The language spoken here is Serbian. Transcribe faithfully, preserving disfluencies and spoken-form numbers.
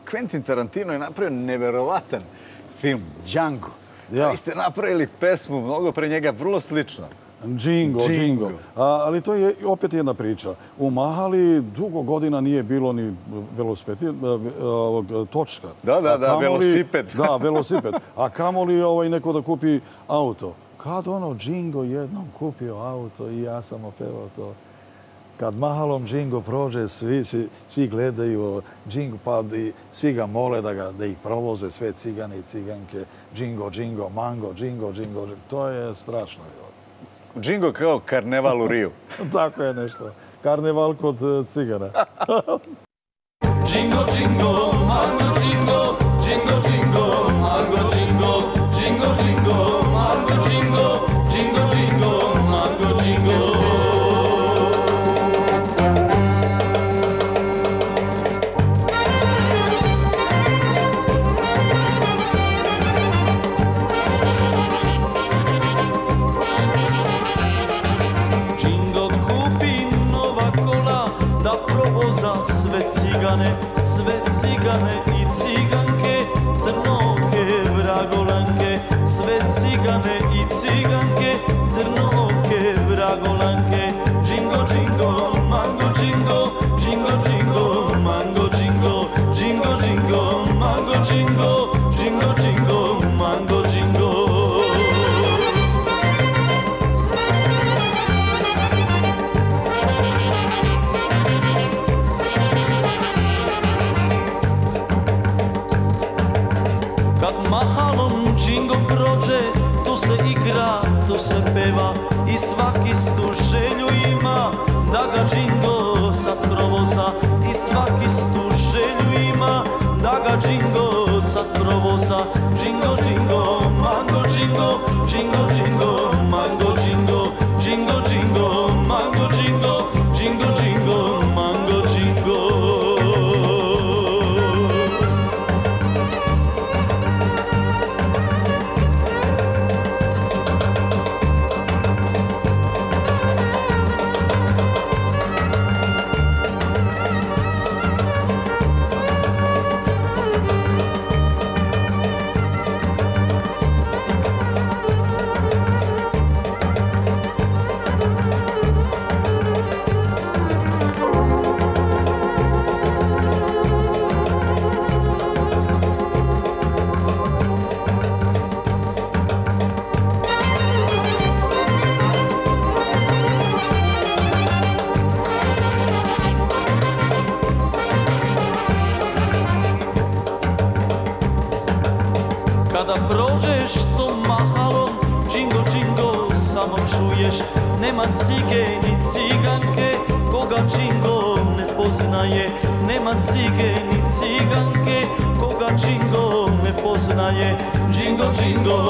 Quentin Tarantino je napravio neverovatan film, Django. Ja. Vi ste napravili pesmu mnogo pre njega, vrlo slično. Django, Django. Ali to je opet jedna priča. U Mahali dugo godina nije bilo ni velosiped, točka. Da, da, da, velosiped. Da, velosiped. A kamoli neko da kupi auto. Kad ono Django jednom kupio auto i ja sam opevao to. Kad Mahalom Django prođe, svi, svi gledaju Django, pa svi ga mole da, ga, da ih provoze, sve cigane i ciganke. Django, Django, mango, Django, Django. To je strašno. Django kao karneval u Riju. Tako je nešto. Karneval kod cigana. Django, Django, mango, Django, Django, Django, mango, Django, Django, Django, mango, Django, Django, Django, mango, Django. Sve cigane, sve cigane i ciganke, crnoke vragolanke, sve cigane i ciganke, crnoke vragolanke. Django, Django, mango, Django, Django, Django, mango, Django, Django, Django, mango, Django, Django, Django, mango, Django. Mahalom Django prođe, to se igra, to se peva i svaki stu želju ima da ga Django sad provoza i svaki stu želju ima da ga Django sad provoza. Django, Django, mango, Django, Django, Django, mango, Django, Django, Django, mango, Django, Django, Django, mango, Django. Kada prođeš tom Mahalom, Django, Django, samo čuješ, nema cige ni ciganke, koga Django ne poznaje. Nema cige ni ciganke, koga Django ne poznaje. Django, Django,